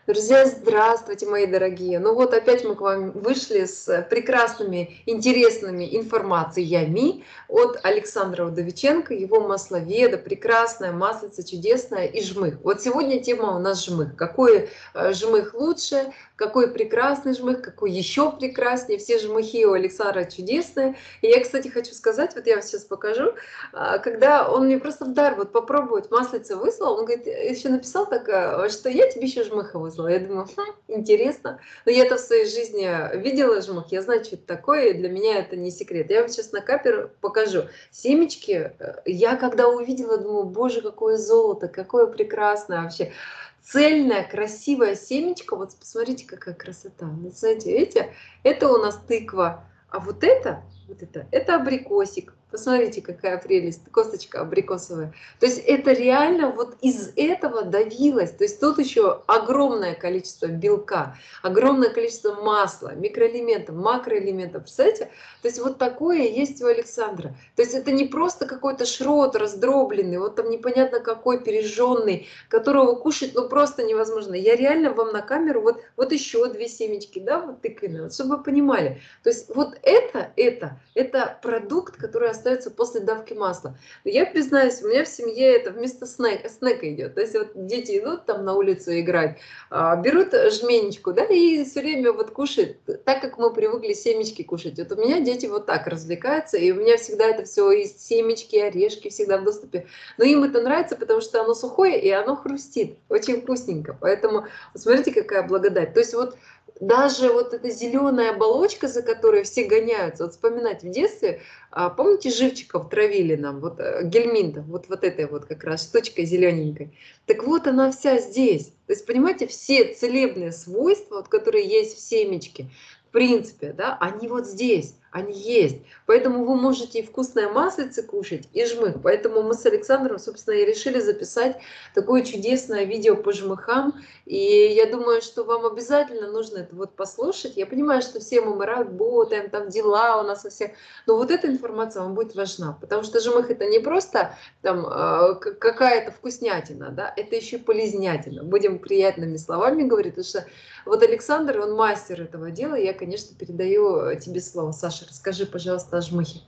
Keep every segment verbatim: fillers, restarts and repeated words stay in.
Друзья, здравствуйте, мои дорогие! Ну вот опять мы к вам вышли с прекрасными, интересными информациями от Александра Удовиченко, его масловеда, прекрасная маслица, чудесная и жмых. Вот сегодня тема у нас жмых. Какой э, жмых лучше, какой прекрасный жмых, какой еще прекраснее. Все жмыхи у Александра чудесные. И я, кстати, хочу сказать, вот я вам сейчас покажу, а, когда он мне просто в дар вот попробовать маслица выслал, он говорит, еще написал так, а, что я тебе еще жмыха выслала. Я думаю, хм, интересно. Но я-то в своей жизни видела жмых, я знаю, что это такое, и для меня это не секрет. Я вам сейчас на капер покажу. Семечки, э, я когда увидела, думаю, боже, какое золото, какое прекрасное вообще. Цельная, красивая семечко. Вот посмотрите, какая красота. Вот смотрите, видите, это у нас тыква. А вот это, вот это, это абрикосик. Посмотрите, какая прелесть, косточка абрикосовая. То есть это реально вот из этого давилось. То есть тут еще огромное количество белка, огромное количество масла, микроэлементов, макроэлементов. Представляете? То есть вот такое есть у Александра. То есть это не просто какой-то шрот раздробленный, вот там непонятно какой пережженный, которого кушать ну просто невозможно. Я реально вам на камеру, вот, вот еще две семечки, да, вот тыквенные, вот, чтобы вы понимали. То есть вот это, это, это продукт, который остается после давки масла. Но я признаюсь, у меня в семье это вместо снэка, снэка идет. То есть вот дети идут там на улицу играть, берут жменечку, да, и все время вот кушают, так как мы привыкли семечки кушать. Вот у меня дети вот так развлекаются, и у меня всегда это все из семечки, орешки всегда в доступе. Но им это нравится, потому что оно сухое и оно хрустит, очень вкусненько. Поэтому вот смотрите, какая благодать. То есть вот даже вот эта зеленая оболочка, за которой все гоняются, вот вспоминать в детстве, а, помните, живчиков травили нам, вот э, гельминта, вот, вот этой вот как раз штучкой зелененькой. Так вот она вся здесь. То есть, понимаете, все целебные свойства, вот, которые есть в семечке, в принципе, да, они вот здесь, они есть. Поэтому вы можете и вкусное маслице кушать, и жмых. Поэтому мы с Александром, собственно, и решили записать такое чудесное видео по жмыхам. И я думаю, что вам обязательно нужно это вот послушать. Я понимаю, что все мы работаем, там дела у нас у всех, но вот эта информация вам будет важна, потому что жмых это не просто там э, какая-то вкуснятина, да, это еще полезнятина. Будем приятными словами говорить, потому что вот Александр, он мастер этого дела. Я, конечно, передаю тебе слово. Саша, расскажи, пожалуйста, о жмыхе.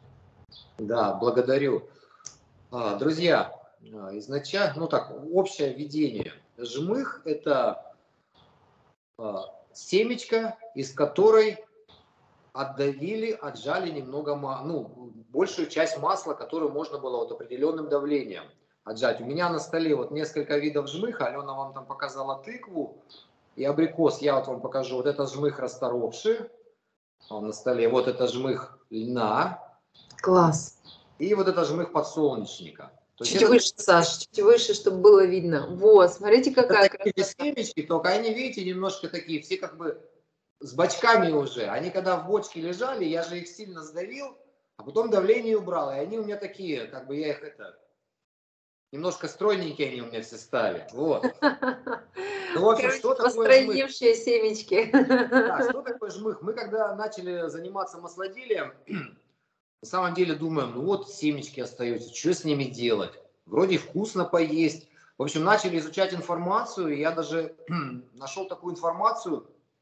Да, благодарю. Друзья, изначально, ну так, общее видение. Жмых – это семечко, из которой отдавили, отжали немного, ну, большую часть масла, которую можно было вот определенным давлением отжать. У меня на столе вот несколько видов жмыха. Алена вам там показала тыкву и абрикос. Я вот вам покажу. Вот это жмых расторопший на столе. Вот это жмых льна. Класс. И вот это жмых подсолнечника. То чуть это... выше, Саша, чуть выше, чтобы было видно. Вот, смотрите, какая это такие красота. Семечки, только они, видите, немножко такие, все как бы с бочками уже. Они когда в бочке лежали, я же их сильно сдавил, а потом давление убрал. И они у меня такие, как бы я их это... Немножко стройненькие они у меня все стали. Вот. Ну, в общем, что такое жмых? Семечки. Да, что такое жмых? Мы когда начали заниматься маслоделием, на самом деле думаем, ну вот семечки остаются, что с ними делать? Вроде вкусно поесть. В общем, начали изучать информацию, и я даже нашел такую информацию,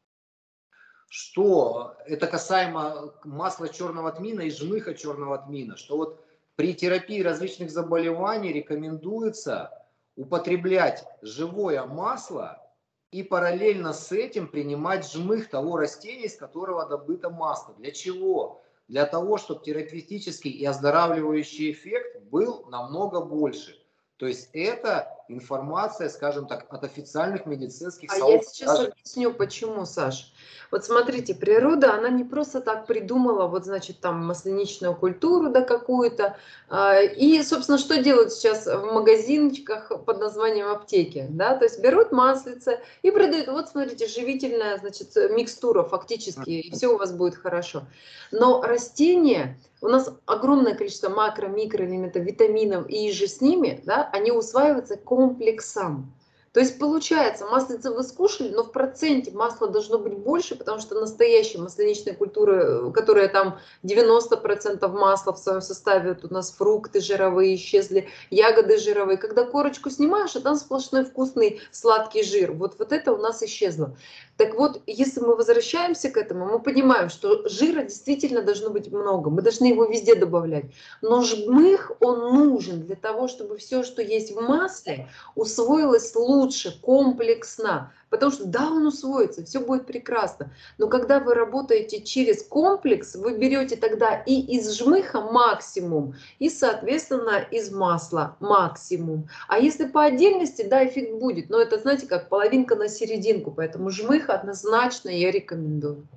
что это касаемо масла черного тмина и жмыха черного тмина, что вот при терапии различных заболеваний рекомендуется употреблять живое масло и параллельно с этим принимать жмых того растения, из которого добыто масло. Для чего? Для того, чтобы терапевтический и оздоравливающий эффект был намного больше. То есть это информация, скажем так, от официальных медицинских а сообществ. Я сейчас даже... объясню, почему, Саш. Вот смотрите, природа, она не просто так придумала, вот, значит, там, масляничную культуру, да, какую-то. И, собственно, что делают сейчас в магазинчиках под названием аптеки, да, то есть берут маслице и продают, вот, смотрите, живительная, значит, микстура фактически, и все у вас будет хорошо. Но растения, у нас огромное количество макро, микроэлементов, витаминов, и же с ними, да, они усваиваются комплексом. То есть получается, маслица вы скушали, но в проценте масла должно быть больше, потому что настоящая масляничная культура, которая там девяносто процентов масла в своем составе, вот у нас фрукты жировые исчезли, ягоды жировые. Когда корочку снимаешь, а там сплошной вкусный сладкий жир. Вот, вот это у нас исчезло. Так вот, если мы возвращаемся к этому, мы понимаем, что жира действительно должно быть много, мы должны его везде добавлять. Но жмых, он нужен для того, чтобы все, что есть в масле, усвоилось лучше, комплексно. Потому что да, он усвоится, все будет прекрасно. Но когда вы работаете через комплекс, вы берете тогда и из жмыха максимум, и, соответственно, из масла максимум. А если по отдельности, да, эффект будет. Но это, знаете, как половинка на серединку. Поэтому жмых однозначно я рекомендую.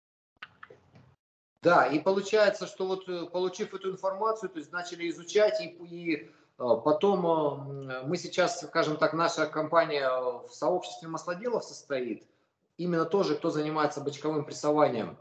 Да, и получается, что вот получив эту информацию, то есть начали изучать, и, и потом мы сейчас, скажем так, наша компания в сообществе маслоделов состоит, именно тоже, кто занимается бочковым прессованием.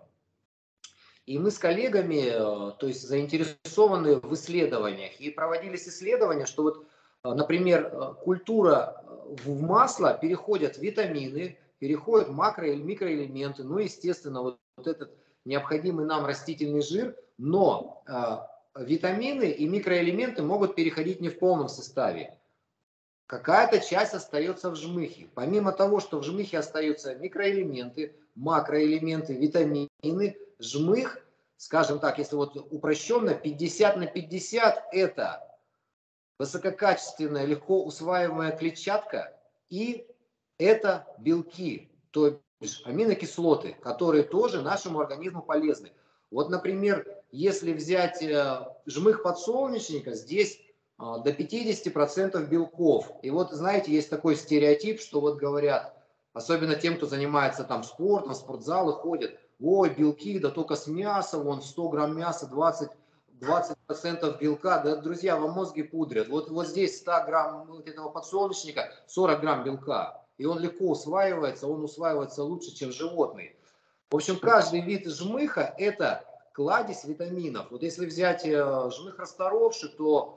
И мы с коллегами, то есть заинтересованы в исследованиях, и проводились исследования, что вот, например, культура в масло переходят витамины, переходят макро- или микроэлементы, ну, естественно, вот, вот этот необходимый нам растительный жир, но э, витамины и микроэлементы могут переходить не в полном составе. Какая-то часть остается в жмыхе. Помимо того, что в жмыхе остаются микроэлементы, макроэлементы, витамины, жмых, скажем так, если вот упрощенно, пятьдесят на пятьдесят это высококачественная, легко усваиваемая клетчатка и это белки, то аминокислоты, которые тоже нашему организму полезны. Вот, например, если взять жмых подсолнечника, здесь до пятидесяти процентов белков. И вот, знаете, есть такой стереотип, что вот говорят, особенно тем, кто занимается там спортом, в спортзалы ходят, ой, белки, да только с мяса, вон сто грамм мяса, двадцать процентов белка. Да, друзья, вам мозги пудрят. Вот, вот здесь сто грамм вот этого подсолнечника, сорок грамм белка. И он легко усваивается, он усваивается лучше, чем животный. В общем, каждый вид жмыха – это кладезь витаминов. Вот если взять жмых расторовший, то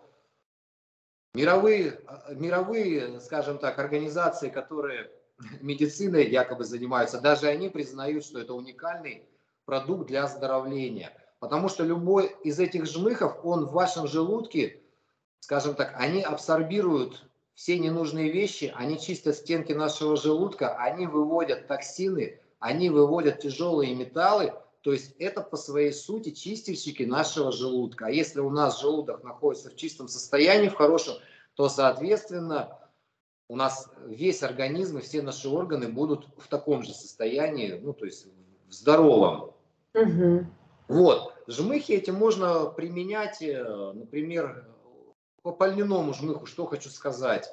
мировые, мировые, скажем так, организации, которые медициной якобы занимаются, даже они признают, что это уникальный продукт для оздоровления. Потому что любой из этих жмыхов, он в вашем желудке, скажем так, они абсорбируют все ненужные вещи, они чистят стенки нашего желудка, они выводят токсины, они выводят тяжелые металлы. То есть это по своей сути чистильщики нашего желудка. А если у нас желудок находится в чистом состоянии, в хорошем, то, соответственно, у нас весь организм и все наши органы будут в таком же состоянии, ну, то есть в здоровом. Угу. Вот. Жмыхи эти можно применять, например, по льняному жмыху, что хочу сказать.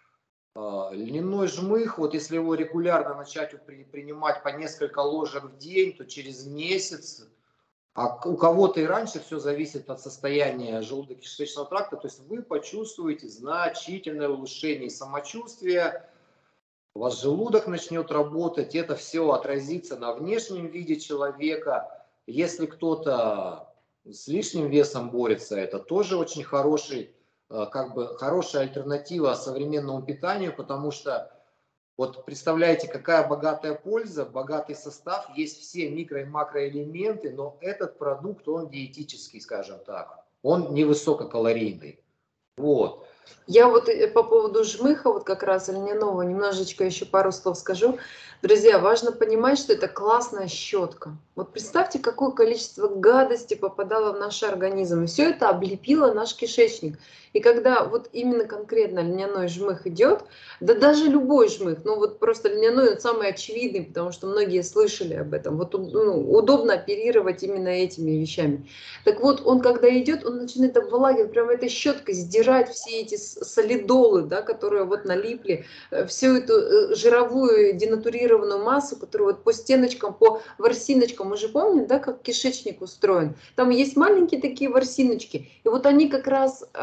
Льняной жмых, вот если его регулярно начать принимать по несколько ложек в день, то через месяц, а у кого-то и раньше, все зависит от состояния желудочно-кишечного тракта, то есть вы почувствуете значительное улучшение самочувствия, у вас желудок начнет работать, это все отразится на внешнем виде человека. Если кто-то с лишним весом борется, это тоже очень хороший, как бы хорошая альтернатива современному питанию, потому что вот представляете, какая богатая польза, богатый состав, есть все микро- и макроэлементы, но этот продукт, он диетический, скажем так, он невысококалорийный. Вот. Я вот по поводу жмыха, вот как раз льняного, немножечко еще пару слов скажу. Друзья, важно понимать, что это классная щетка. Вот представьте, какое количество гадости попадало в наш организм. И все это облепило наш кишечник. И когда вот именно конкретно льняной жмых идет, да даже любой жмых, ну вот просто льняной он самый очевидный, потому что многие слышали об этом. Вот ну, удобно оперировать именно этими вещами. Так вот, он когда идет, он начинает обволакивать, прямо этой щеткой сдирать все эти солидолы, да, которые вот налипли, всю эту жировую денатурированную массу, которую вот по стеночкам, по ворсиночкам, мы же помним, да, как кишечник устроен. Там есть маленькие такие ворсиночки, и вот они как раз,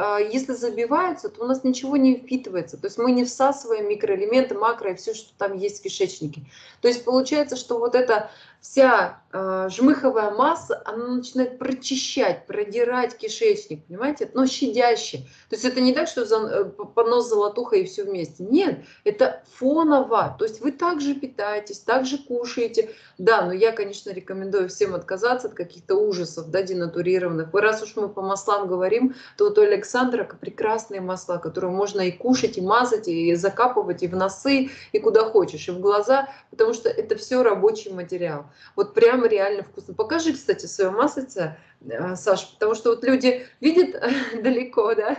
если забиваются, то у нас ничего не впитывается. То есть мы не всасываем микроэлементы, макро и все, что там есть в кишечнике. То есть получается, что вот эта вся э, жмыховая масса, она начинает прочищать, продирать кишечник, понимаете? Но щадяще. То есть это не так, что за, понос золотуха и все вместе. Нет, это фоново. То есть вы также питаетесь, также кушаете. Да, но я, конечно, рекомендую всем отказаться от каких-то ужасов, да, денатурированных. И раз уж мы по маслам говорим, то вот у Александра прекрасные масла, которые можно и кушать, и мазать, и закапывать, и в носы, и куда хочешь, и в глаза, потому что это все рабочий материал. Вот прям реально вкусно. Покажи, кстати, свое маслице, Саш, потому что вот люди видят далеко, да?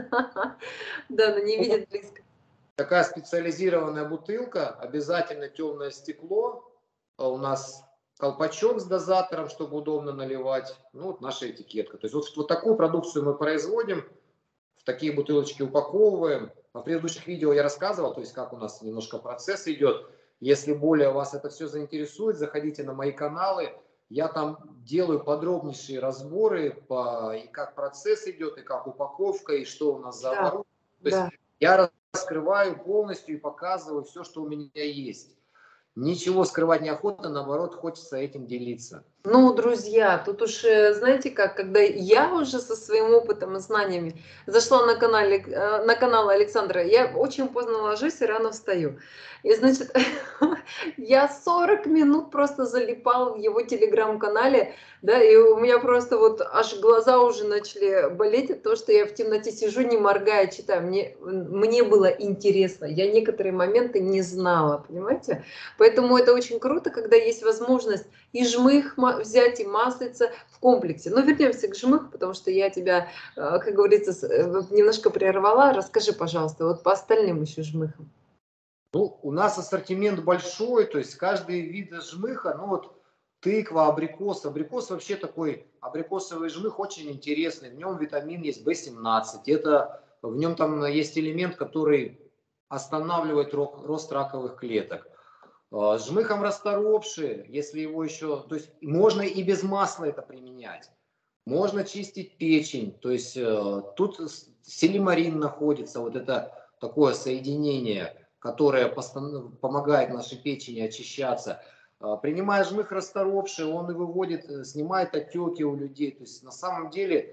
Да, но не видят близко. Такая специализированная бутылка, обязательно темное стекло, у нас колпачок с дозатором, чтобы удобно наливать, ну вот наша этикетка. То есть вот, вот такую продукцию мы производим, в такие бутылочки упаковываем. В предыдущих видео я рассказывал, то есть как у нас немножко процесс идет. Если более вас это все заинтересует, заходите на мои каналы. Я там делаю подробнейшие разборы, по, и как процесс идет, и как упаковка, и что у нас за оборудование. Да, то есть да. Я раскрываю полностью и показываю все, что у меня есть. Ничего скрывать неохота, наоборот, хочется этим делиться. Ну, друзья, тут уж, знаете как, когда я уже со своим опытом и знаниями зашла на, канале, на канал Александра, я очень поздно ложусь и рано встаю. И, значит, я сорок минут просто залипала в его телеграм-канале, да, и у меня просто вот аж глаза уже начали болеть от того, что я в темноте сижу, не моргая, читаю. Мне, мне было интересно, я некоторые моменты не знала, понимаете? Поэтому это очень круто, когда есть возможность и жмых взять, и маслица в комплексе. Но вернемся к жмых, потому что я тебя, как говорится, немножко прервала. Расскажи, пожалуйста, вот по остальным еще жмыхам. Ну, у нас ассортимент большой, то есть каждый вид жмыха, ну вот тыква, абрикос. Абрикос вообще такой, абрикосовый жмых очень интересный. В нем витамин есть бэ семнадцать. Это, в нем там есть элемент, который останавливает рост раковых клеток. Жмыхом расторопшие, если его еще, то есть можно и без масла это применять. Можно чистить печень, то есть э, тут силимарин находится, вот это такое соединение, которое помогает нашей печени очищаться. Э, принимая жмых расторопший, он и выводит, снимает отеки у людей. То есть на самом деле,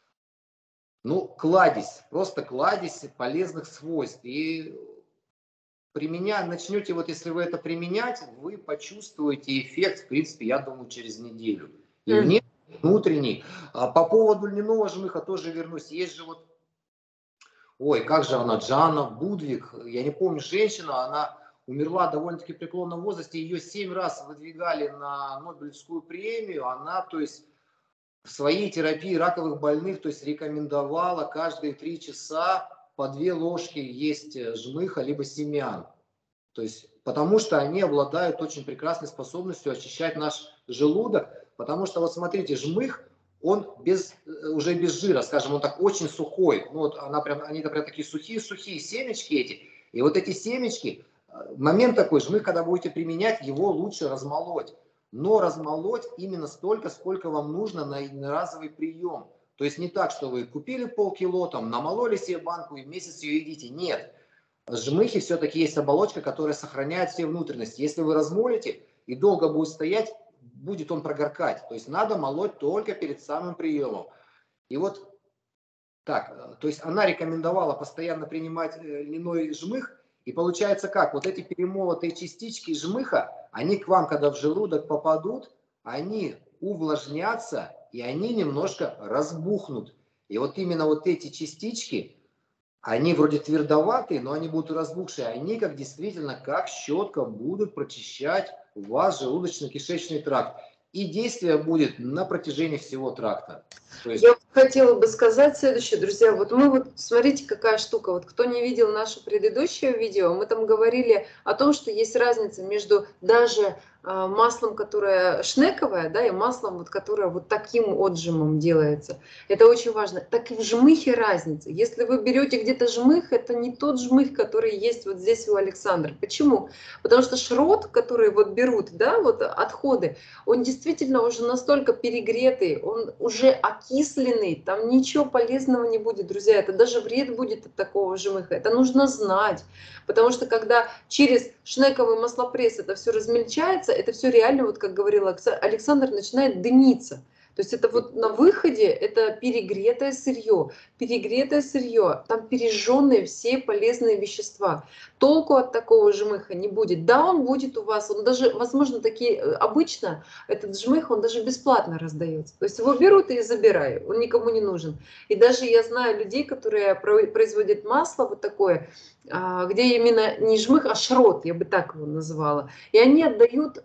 ну, кладезь, просто кладезь полезных свойств. И применять, начнете, вот если вы это применять, вы почувствуете эффект, в принципе, я думаю, через неделю. И mm. внешний, внутренний. А по поводу льняного жмыха тоже вернусь. Есть же вот, ой, как же она, Джана Будвик, я не помню, женщина, она умерла довольно-таки в преклонном возрасте, ее семь раз выдвигали на Нобелевскую премию, она, то есть, в своей терапии раковых больных, то есть, рекомендовала каждые три часа по две ложки есть жмыха либо семян. То есть, потому что они обладают очень прекрасной способностью очищать наш желудок. Потому что, вот смотрите, жмых, он без, уже без жира, скажем, он так очень сухой. Ну, вот она прям, они прям такие сухие-сухие семечки эти. И вот эти семечки, момент такой, жмых, когда будете применять, его лучше размолоть. Но размолоть именно столько, сколько вам нужно на единоразовый прием. То есть не так, что вы купили полкило, там, намололи себе банку и месяц ее едите. Нет. В жмыхе все-таки есть оболочка, которая сохраняет все внутренности. Если вы размолите и долго будет стоять, будет он прогоркать. То есть надо молоть только перед самым приемом. И вот так, то есть она рекомендовала постоянно принимать льняной жмых. И получается как? Вот эти перемолотые частички жмыха, они к вам, когда в желудок попадут, они увлажнятся, и они немножко разбухнут. И вот именно вот эти частички, они вроде твердоватые, но они будут разбухшие. Они как действительно, как щетка, будут прочищать ваш желудочно-кишечный тракт. И действие будет на протяжении всего тракта. То есть... Я хотела бы сказать следующее, друзья. Вот мы вот, смотрите, какая штука. Вот кто не видел наше предыдущее видео, мы там говорили о том, что есть разница между даже а, маслом, которое шнековое, да, и маслом, вот, которое вот таким отжимом делается. Это очень важно. Так и в жмыхе разница. Если вы берете где-то жмых, это не тот жмых, который есть вот здесь у Александра. Почему? Потому что шрот, который вот берут, да, вот отходы, он действительно уже настолько перегретый, он уже окисленный, там ничего полезного не будет, друзья. Это даже вред будет от такого жмыха. Это нужно знать. Потому что когда через шнековый маслопресс это все размельчается, это все реально, вот как говорил Александр, начинает дымиться. То есть это вот на выходе это перегретое сырье, перегретое сырье, там пережженные все полезные вещества. Толку от такого жмыха не будет. Да, он будет у вас, он даже, возможно, такие, обычно этот жмых, он даже бесплатно раздается. То есть его берут и забирают, он никому не нужен. И даже я знаю людей, которые производят масло вот такое, где именно не жмых, а шрот, я бы так его называла. И они отдают,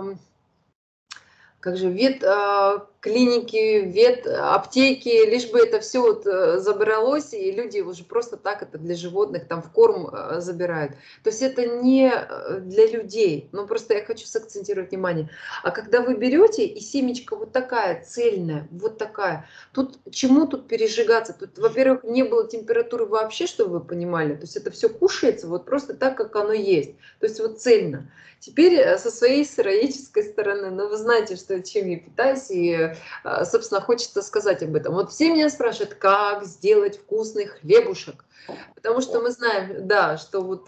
как же, вет клиники, вет аптеки, лишь бы это все вот забралось, и люди уже просто так это для животных там в корм забирают. То есть это не для людей, но просто я хочу сакцентировать внимание. А когда вы берете, и семечка вот такая цельная, вот такая, тут чему тут пережигаться? Тут, во-первых, не было температуры вообще, чтобы вы понимали, то есть это все кушается вот просто так, как оно есть, то есть вот цельно. Теперь со своей сыроедческой стороны, ну вы знаете, что чем я питаюсь, и собственно, хочется сказать об этом. Вот все меня спрашивают, как сделать вкусный хлебушек. Потому что мы знаем, да, что вот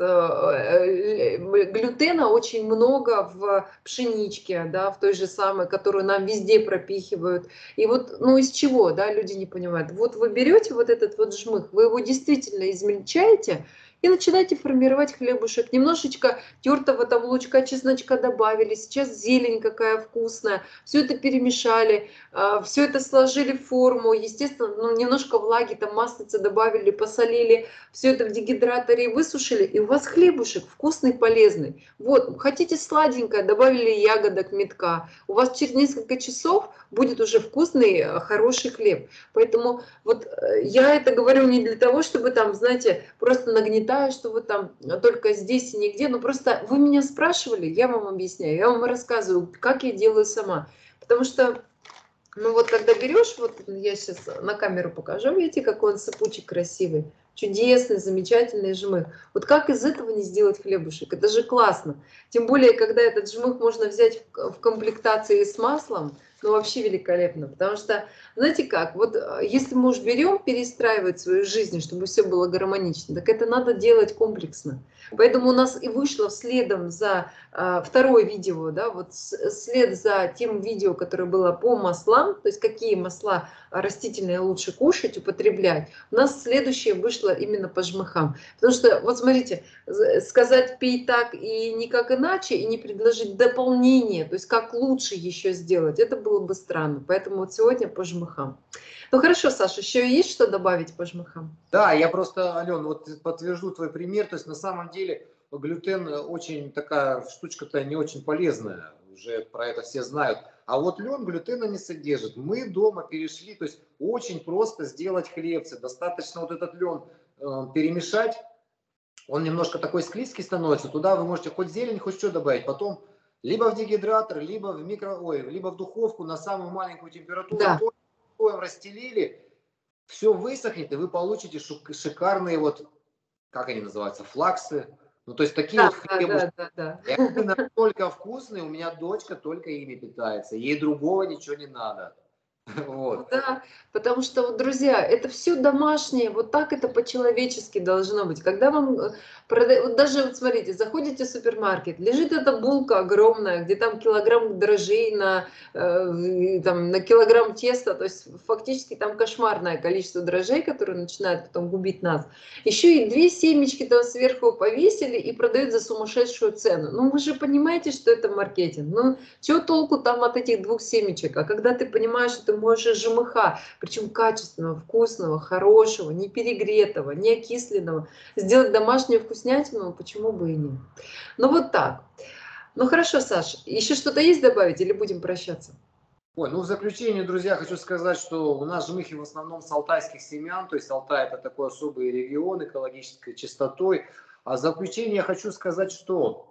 э, глютена очень много в пшеничке, да, в той же самой, которую нам везде пропихивают. И вот, ну, из чего, да, люди не понимают. Вот вы берете вот этот вот жмых, вы его действительно измельчаете, и начинаете формировать хлебушек. Немножечко тертого там лучка, чесночка добавили, сейчас зелень какая вкусная. Все это перемешали, все это сложили в форму. Естественно, ну, немножко влаги, там маслица добавили, посолили. Все это в дегидраторе высушили, и у вас хлебушек вкусный, полезный. Вот, хотите сладенькое, добавили ягодок, медка. У вас через несколько часов будет уже вкусный, хороший хлеб. Поэтому вот я это говорю не для того, чтобы там, знаете, просто нагнетаю, что вы там только здесь и нигде. Но просто вы меня спрашивали, я вам объясняю, я вам рассказываю, как я делаю сама. Потому что, ну вот когда берешь, вот я сейчас на камеру покажу, видите, какой он сыпучий, красивый. Чудесный, замечательный жмых. Вот как из этого не сделать хлебушек? Это же классно. Тем более, когда этот жмых можно взять в комплектации с маслом, ну вообще великолепно. Потому что, знаете как, вот если мы уж берем перестраивать свою жизнь, чтобы все было гармонично, так это надо делать комплексно. Поэтому у нас и вышло следом за а, второе видео, да, вот след за тем видео, которое было по маслам, то есть какие масла растительные лучше кушать, употреблять. У нас следующее вышло именно по жмыхам. Потому что, вот смотрите, сказать пей так и никак иначе, и не предложить дополнение, то есть как лучше еще сделать, это было бы странно. Поэтому вот сегодня по жмыхам. Ну хорошо, Саша, еще есть что добавить по жмыхам? Да, я просто, Ален, вот подтвержу твой пример. То есть на самом деле глютен очень такая штучка-то не очень полезная. Уже про это все знают. А вот лен глютена не содержит. Мы дома перешли, то есть очень просто сделать хлебцы. Достаточно вот этот лен э, перемешать. Он немножко такой склизкий становится. Туда вы можете хоть зелень, хоть что добавить. Потом либо в дегидратор, либо в микро, ой, либо в духовку на самую маленькую температуру. Да. Расстелили. Все высохнет, и вы получите шикарные вот, как они называются, флаксы. Ну, то есть такие Да, вот хлебушки. да, да, да. И они настолько вкусные, у меня дочка только ими питается. Ей другого ничего не надо. Вот. Да, потому что, вот, друзья, это все домашнее, вот так это по-человечески должно быть. Когда вам продают, вот даже, вот смотрите, заходите в супермаркет, лежит эта булка огромная, где там килограмм дрожжей на, э, там, на килограмм теста, то есть фактически там кошмарное количество дрожжей, которые начинают потом губить нас. Еще и две семечки там сверху повесили и продают за сумасшедшую цену. Ну вы же понимаете, что это маркетинг. Ну чего толку там от этих двух семечек? А когда ты понимаешь, что ты можешь жмыха, причем качественного, вкусного, хорошего, не перегретого, не окисленного, сделать домашнюю вкуснятину, почему бы и нет. Ну вот так. Ну хорошо, Саш, еще что-то есть добавить или будем прощаться? Ой, ну в заключение, друзья, хочу сказать, что у нас жмыхи в основном с алтайских семян, то есть Алтай это такой особый регион экологической чистотой. А в заключение я хочу сказать, что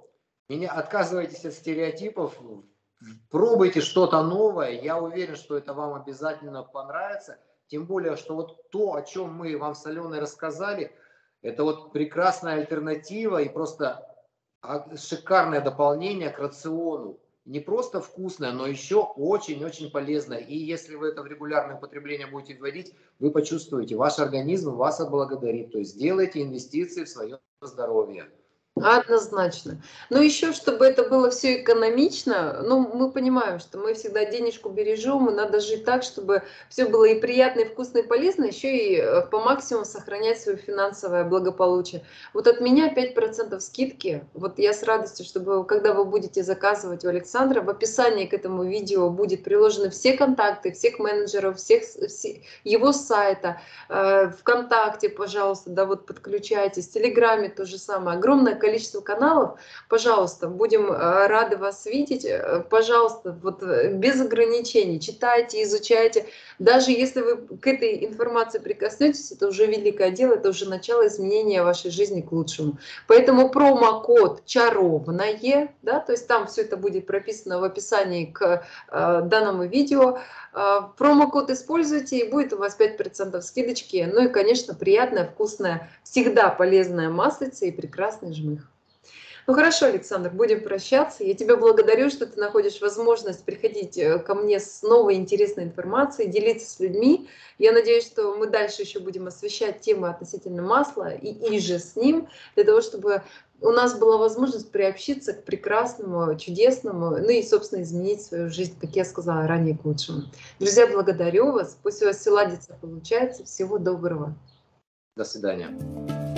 Меня отказывайтесь от стереотипов, пробуйте что-то новое. Я уверен, что это вам обязательно понравится. Тем более, что вот то, о чем мы вам с Аленой рассказали, это вот прекрасная альтернатива и просто шикарное дополнение к рациону. Не просто вкусное, но еще очень-очень полезное. И если вы это в регулярное употребление будете вводить, вы почувствуете, ваш организм вас отблагодарит. То есть делайте инвестиции в свое здоровье. Однозначно. Но еще, чтобы это было все экономично, ну, мы понимаем, что мы всегда денежку бережем, и надо жить так, чтобы все было и приятно, и вкусно, и полезно, еще и по максимуму сохранять свое финансовое благополучие. Вот от меня пять процентов скидки. Вот я с радостью, чтобы, когда вы будете заказывать у Александра, в описании к этому видео будет приложены все контакты всех менеджеров, всех, все, его сайта, э, ВКонтакте, пожалуйста, да, вот подключайтесь, в Телеграме то же самое. Огромное количество количество каналов, пожалуйста, будем рады вас видеть, пожалуйста, вот без ограничений, читайте, изучайте, даже если вы к этой информации прикоснетесь, это уже великое дело, это уже начало изменения вашей жизни к лучшему. Поэтому промокод чаровное, да, то есть там все это будет прописано в описании к э, данному видео, э, промокод используйте, и будет у вас пять процентов скидочки, ну и, конечно, приятная, вкусная, всегда полезная маслица и прекрасный жмых. Ну хорошо, Александр, будем прощаться. Я тебя благодарю, что ты находишь возможность приходить ко мне с новой интересной информацией, делиться с людьми. Я надеюсь, что мы дальше еще будем освещать темы относительно масла и, и же с ним, для того, чтобы у нас была возможность приобщиться к прекрасному, чудесному, ну и, собственно, изменить свою жизнь, как я сказала ранее, к лучшему. Друзья, благодарю вас. Пусть у вас все ладится, получается. Всего доброго. До свидания.